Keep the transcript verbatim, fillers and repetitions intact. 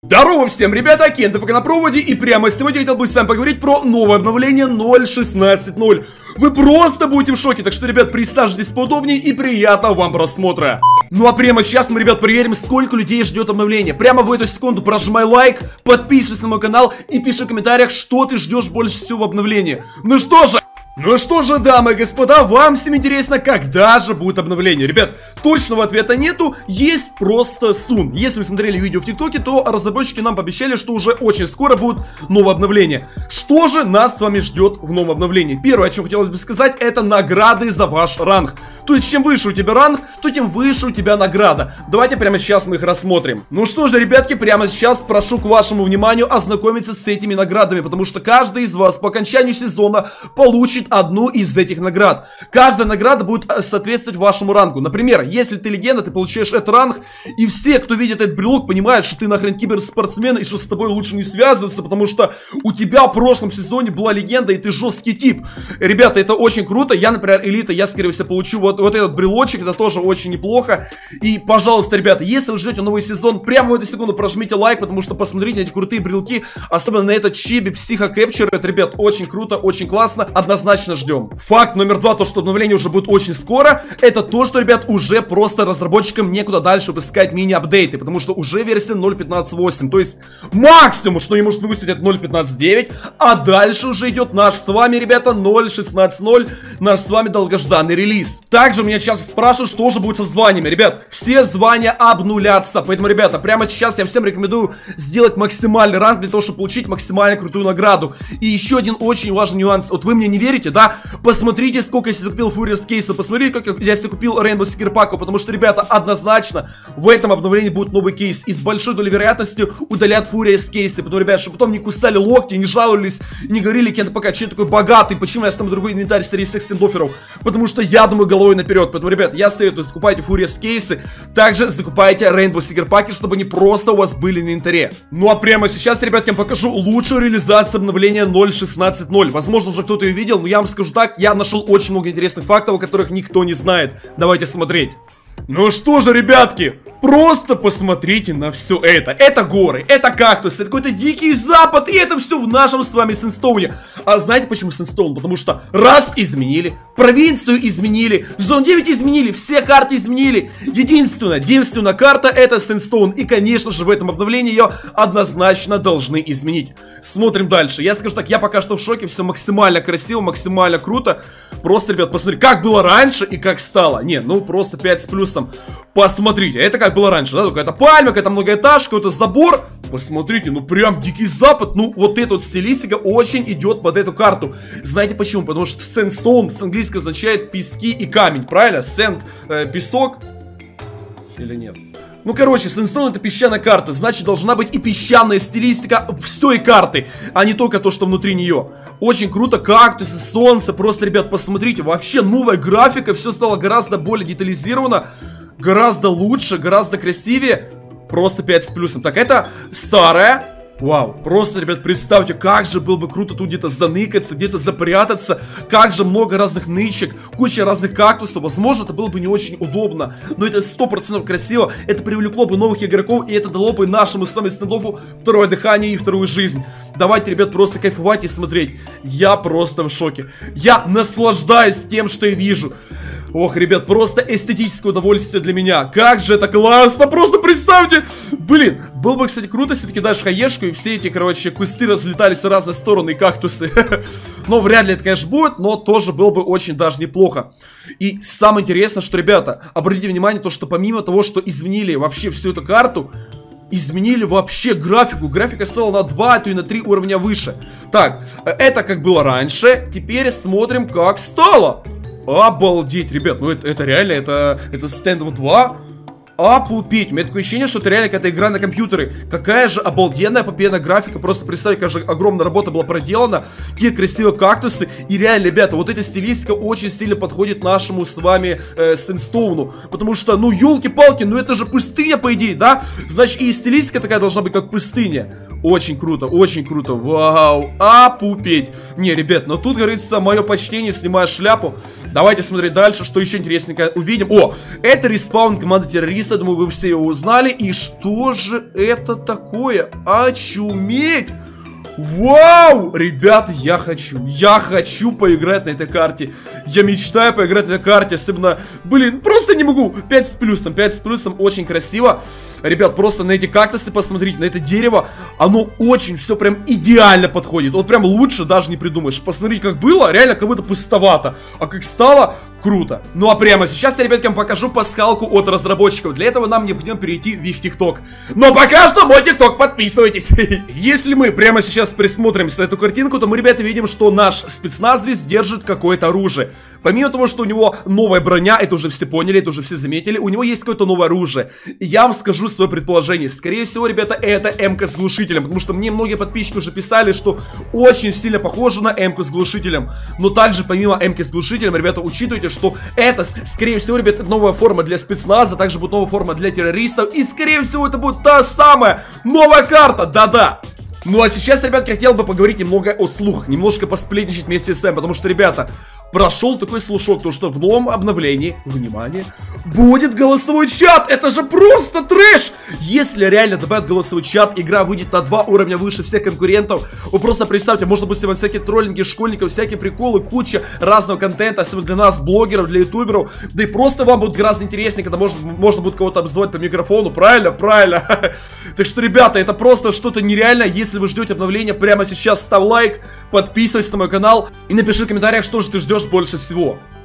Здорово всем, ребята, Кента пока на проводе, и прямо сегодня я хотел бы с вами поговорить про новое обновление ноль шестнадцать ноль. Вы просто будете в шоке, так что, ребят, присаживайтесь поудобнее и приятного вам просмотра. Ну а прямо сейчас мы, ребят, проверим, сколько людей ждет обновления. Прямо в эту секунду прожимай лайк, подписывайся на мой канал и пиши в комментариях, что ты ждешь больше всего в обновлении. Ну что же... Ну что же, дамы и господа, вам всем интересно, когда же будет обновление? Ребят, точного ответа нету, есть просто сун. Если вы смотрели видео в ТикТоке, то разработчики нам пообещали, что уже очень скоро будет новое обновление. Что же нас с вами ждет в новом обновлении? Первое, о чем хотелось бы сказать, это награды за ваш ранг. То есть, чем выше у тебя ранг, то тем выше у тебя награда. Давайте прямо сейчас мы их рассмотрим. Ну что же, ребятки, прямо сейчас прошу к вашему вниманию ознакомиться с этими наградами, потому что каждый из вас по окончанию сезона получит одну из этих наград. Каждая награда будет соответствовать вашему рангу. Например, если ты легенда, ты получаешь этот ранг, и все, кто видит этот брелок, понимают, что ты нахрен киберспортсмен, и что с тобой лучше не связываться, потому что у тебя в прошлом сезоне была легенда, и ты жесткий тип. Ребята, это очень круто. Я, например, элита, я, скорее всего, получу вот, вот этот брелочек, это тоже очень неплохо. И, пожалуйста, ребята, если вы ждете новый сезон, прямо в эту секунду прожмите лайк, потому что посмотрите на эти крутые брелки, особенно на этот чиби Психо Кэпчер. Это, ребят, очень круто, очень классно. Однозначно ждем. Факт номер два, то, что обновление уже будет очень скоро, это то, что, ребят, уже просто разработчикам некуда дальше выпускать мини-апдейты, потому что уже версия ноль пятнадцать восемь, то есть максимум, что не может выпустить, это ноль пятнадцать девять, а дальше уже идет наш с вами, ребята, ноль шестнадцать ноль, наш с вами долгожданный релиз. Также меня часто спрашивают, что же будет со званиями. Ребят, все звания обнулятся, поэтому, ребята, прямо сейчас я всем рекомендую сделать максимальный ранг для того, чтобы получить максимально крутую награду. И еще один очень важный нюанс, вот вы мне не верите, да? Посмотрите, сколько я себе купил Furious кейсов, посмотрите, как я себе купил Rainbow Seeker паку, потому что, ребята, однозначно в этом обновлении будет новый кейс, и с большой долей вероятности удалят Furious кейсы, потому, ребят, чтобы потом не кусали локти, не жаловались, не говорили, Кент пока, че такой богатый, почему я самый другой инвентарь среди всех стендоферов, потому что я думаю головой наперед. Поэтому, ребят, я советую, закупайте Furious кейсы, также закупайте Rainbow Seeker паки, чтобы они просто у вас были на инвентаре. Ну а прямо сейчас, ребят, я вам покажу лучшую реализацию обновления ноль шестнадцать ноль. Возможно, уже кто-то ее видел, но я вам скажу так, я нашел очень много интересных фактов, о которых никто не знает. Давайте смотреть. Ну что же, ребятки, просто посмотрите на все это. Это горы, это кактусы, это какой-то дикий запад, и это все в нашем с вами Сэндстоуне. А знаете почему Сэндстоун? Потому что раз изменили, провинцию изменили, зон девять изменили, все карты изменили. Единственная, единственная карта это Сэндстоун. И, конечно же, в этом обновлении ее однозначно должны изменить. Смотрим дальше. Я скажу так, я пока что в шоке, все максимально красиво, максимально круто. Просто, ребят, посмотрите, как было раньше и как стало. Не, ну просто пять с плюсом. Посмотрите, это как было раньше, да, только это пальма, какая-то многоэтажка, это забор. Посмотрите, ну прям дикий запад. Ну вот эта вот стилистика очень идет под эту карту. Знаете почему? Потому что Сэндстоун с английского означает пески и камень, правильно? Сэнд, э, песок или нет? Ну, короче, Сэндстоун это песчаная карта, значит, должна быть и песчаная стилистика всей карты, а не только то, что внутри нее. Очень круто, кактусы, солнце, просто, ребят, посмотрите, вообще новая графика, все стало гораздо более детализировано, гораздо лучше, гораздо красивее, просто пять с плюсом. Так, это старая. Вау, просто, ребят, представьте, как же было бы круто тут где-то заныкаться, где-то запрятаться. Как же много разных нычек, куча разных кактусов. Возможно, это было бы не очень удобно, но это сто процентов красиво. Это привлекло бы новых игроков, и это дало бы нашему с вами стендофу второе дыхание и вторую жизнь. Давайте, ребят, просто кайфовать и смотреть. Я просто в шоке. Я наслаждаюсь тем, что я вижу. Ох, ребят, просто эстетическое удовольствие для меня. Как же это классно, просто представьте. Блин, было бы, кстати, круто, если ты кидаешь хаешку, и все эти, короче, кусты разлетались в разные стороны, и кактусы. Но вряд ли это, конечно, будет, но тоже было бы очень даже неплохо. И самое интересное, что, ребята, обратите внимание, то, что помимо того, что изменили вообще всю эту карту, изменили вообще графику. Графика стала на два, а то и на три уровня выше. Так, это как было раньше. Теперь смотрим, как стало. Обалдеть, ребят, ну это, это реально, это, это стендов два. Опупить, у меня такое ощущение, что это реально какая-то игра на компьютере. Какая же обалденная попьяная графика. Просто представьте, какая же огромная работа была проделана. Какие красивые кактусы. И реально, ребята, вот эта стилистика очень сильно подходит нашему с вами э, Сэндстоуну. Потому что, ну, елки-палки, ну это же пустыня, по идее, да? Значит, и стилистика такая должна быть, как пустыня. Очень круто, очень круто. Вау, опупеть. Не, ребят, но тут, говорится, мое почтение, снимаю шляпу. Давайте смотреть дальше, что еще интересненько увидим. О, это респаун команды террориста, думаю, вы все его узнали. И что же это такое? Очуметь! Вау! Ребят, я хочу, я хочу поиграть на этой карте. Я мечтаю поиграть на этой карте. Особенно, блин, просто не могу. пять с плюсом, пять с плюсом, очень красиво. Ребят, просто на эти кактусы посмотрите, на это дерево. Оно очень все прям идеально подходит. Вот прям лучше даже не придумаешь. Посмотрите, как было, реально как будто пустовато. А как стало, круто. Ну а прямо сейчас я, ребятки, вам покажу пасхалку от разработчиков. Для этого нам необходимо перейти в их ТикТок. Но пока что мой ТикТок, подписывайтесь. Если мы прямо сейчас присмотримся на эту картинку, то мы, ребята, видим, что наш спецназовец держит какое-то оружие. Помимо того, что у него новая броня, это уже все поняли, это уже все заметили, у него есть какое-то новое оружие. И я вам скажу свое предположение. Скорее всего, ребята, это эм-ка с глушителем, потому что мне многие подписчики уже писали, что очень сильно похоже на эм-ку с глушителем. Но также, помимо эм-ки с глушителем, ребята, учитывайте, что это, скорее всего, ребята, новая форма для спецназа, также будет новая форма для террористов, и, скорее всего, это будет та самая новая карта, да-да. Ну а сейчас, ребятки, я хотел бы поговорить немного о слухах, немножко посплетничать вместе с Сэм, потому что, ребята, прошел такой слушок, то что в новом обновлении, внимание, будет голосовой чат. Это же просто трэш! Если реально добавят голосовой чат, игра выйдет на два уровня выше всех конкурентов. Вы просто представьте, можно будет сегодня всякие троллинги школьников, всякие приколы, куча разного контента, особенно для нас, блогеров, для ютуберов. Да и просто вам будет гораздо интереснее, когда можно, можно будет кого-то обзывать по микрофону. Правильно? Правильно. Так что, ребята, это просто что-то нереальное. Если вы ждете обновления, прямо сейчас ставь лайк, подписывайся на мой канал и напиши в комментариях, что же ты ждешь больше всего.